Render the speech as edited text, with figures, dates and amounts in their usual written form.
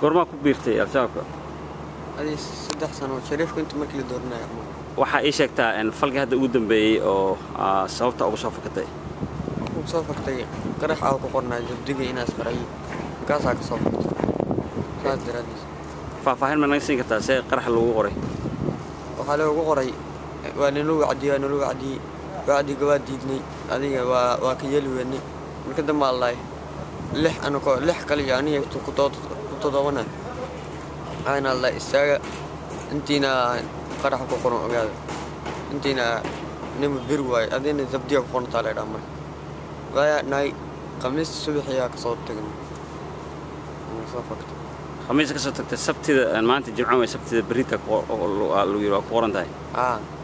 قرما كبيرتي الشباب هذه 6 سنوات شريف كنت مكلي دورنا يا أخوان waxa ay sheegtaa in falka hadda ugu dambeeyay oo sababta ugu soo fakatay soo faktay qarax aan ku qornaa jabdiga inaas qaray kaas ka soo faktay saad daraadis faahfaahin ma naga siin kartaa see qarax lagu qoray waxa lagu qoray waa nin lagu cadiyay wacdiga waa diidnay adiga waa ka yeli weynay marka dambe Allah lix anako lix kale yaani ku todoona ayna Allah istaaga intiina qarax ku qoran ogaada intiina nim bir way adina zabdiga ku qoran taale dhamar waya nay qamis subaxiya ka soo tagin soo faktay khamiis ka soo tagtay sabtida maanta jimcaha way sabtida berita lagu yiro ku qoran tahay